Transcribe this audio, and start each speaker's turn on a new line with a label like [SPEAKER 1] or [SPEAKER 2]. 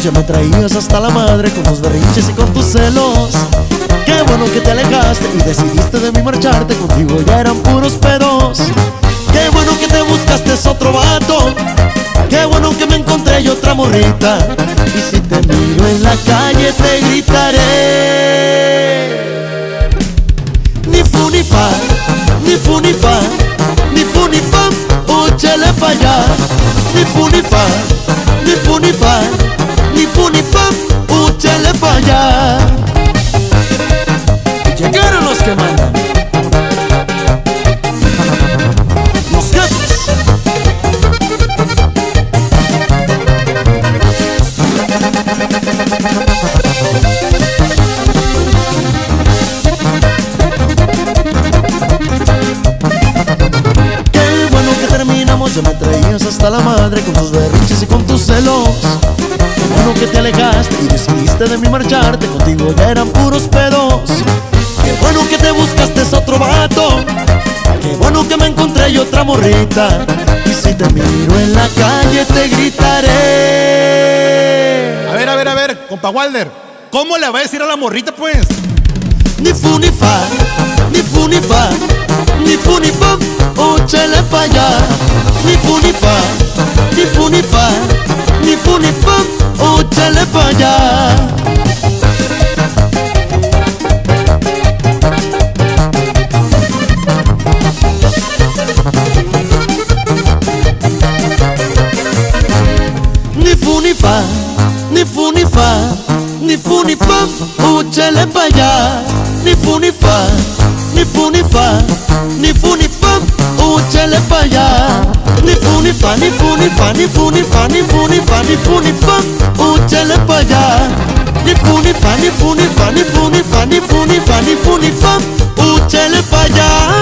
[SPEAKER 1] terminamos ya me traías hasta la madre con tus berrinches y con tus celos. Qué bueno que te alejaste y decidiste de mí marcharte, contigo ya eran puros pedos. Qué bueno que te buscaste otro vato, qué bueno que me encontré yo otra morrita. Y si te miro en la calle te gritaré. Ni fu ni fa, ni fu ni fa, ni fu ni fa, úchale pa' allá. Ni fu ni fa, ni fu ni fa, ni fu ni fa, úchale pa' allá. Llegaron los que mandan, los jefes. Qué bueno que terminamos, ya me traías hasta la madre con tus berrinches y con tus celos. Qué bueno que te alejaste y decidiste de mí marcharte, contigo ya eran puros pedos. Qué bueno que te buscaste otro vato, qué bueno que me encontré yo otra morrita. Y si te miro en la calle te gritaré.
[SPEAKER 2] A ver, compa Walder, ¿cómo le va a decir a la morrita, pues?
[SPEAKER 1] Ni fu ni fa, ni fu ni fa, ni fu ni fa, úchale pa' allá. Ni fu ni fa, ni fu ni fa, ni fu ni fa, úchale pa' allá. Ni fu ni fa, ni fu ni fa, ni fu ni fa, úchale pa' allá. Ni fu ni fa, ni fu ni fa, ni fu ni fa, úchale pa' allá. Ni fu ni fa, ni fu ni fa, ni fu ni fa, ni fu ni fa, ni fu ni fa, úchale pa' allá. Ni fu ni fa, ni fu ni fa, ni fu ni fa, ni fu ni fa, ni fu ni fa, úchale pa' allá.